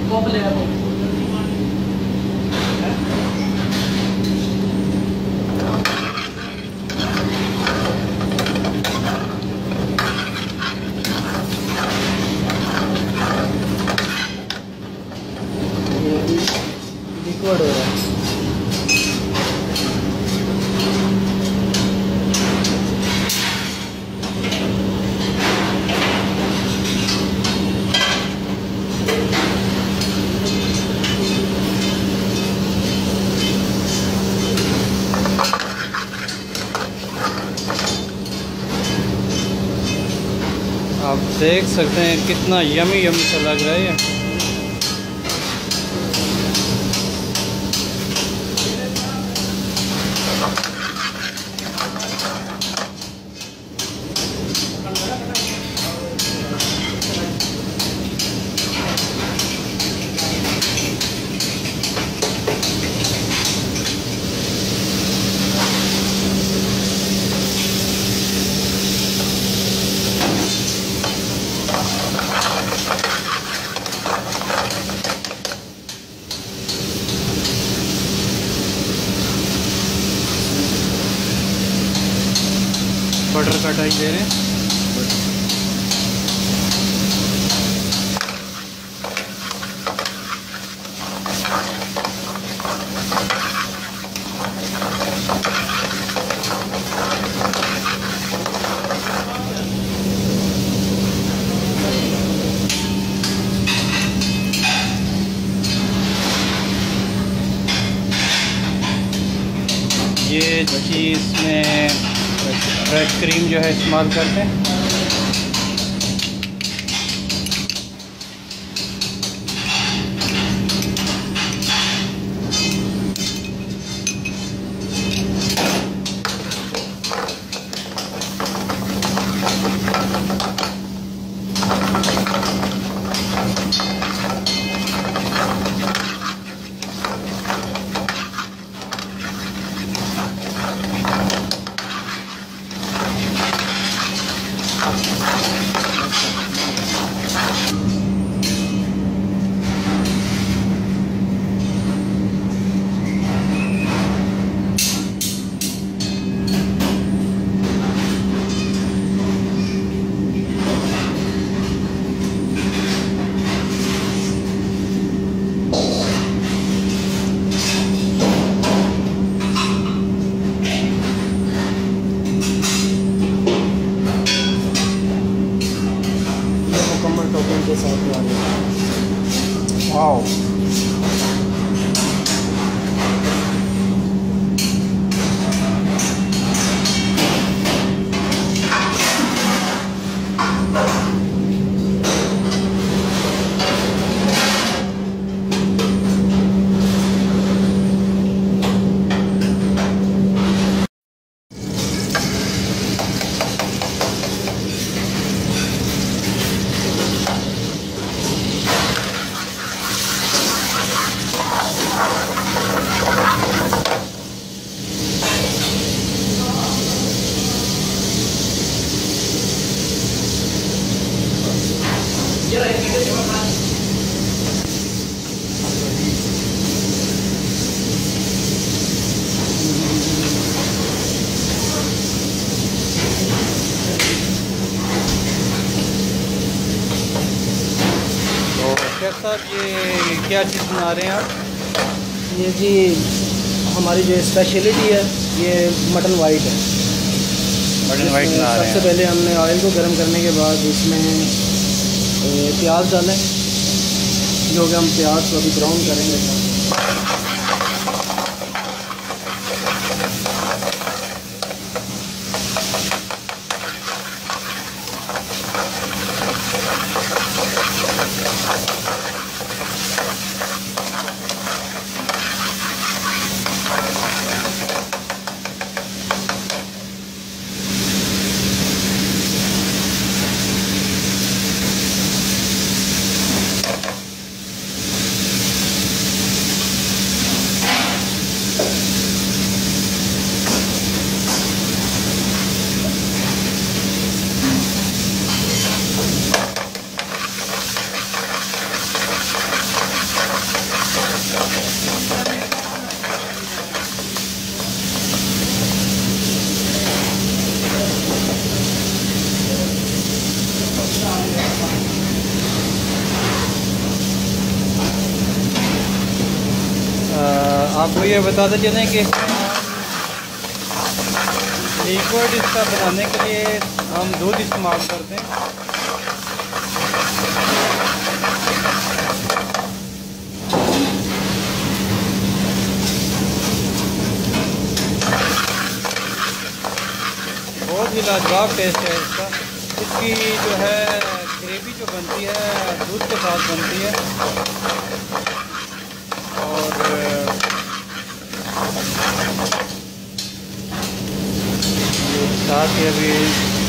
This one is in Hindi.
लिक्विड हो रहा है। आप देख सकते हैं कितना यमी यमी सा लग रहा है ये। बटर कटाई दे रहे हैं। ये चीज़ में फ्रेश क्रीम जो है इस्तेमाल करते हैं। के साथ वाओ साहब, ये क्या चीज़ बना रहे हैं आप? ये जी हमारी जो स्पेशलिटी है ये मटन वाइट है। मटन वाइट बना रहे हैं। सबसे पहले हमने ऑयल को गर्म करने के बाद इसमें प्याज डालें, जो कि हम प्याज को अभी ब्राउन करेंगे। आपको ये बताते चलें कि लिक्विड इसका बनाने के लिए हम दूध इस्तेमाल करते हैं। बहुत ही लाजवाब टेस्ट है इसका। इसकी जो है ग्रेवी जो बनती है दूध के साथ बनती है और साथ ही अभी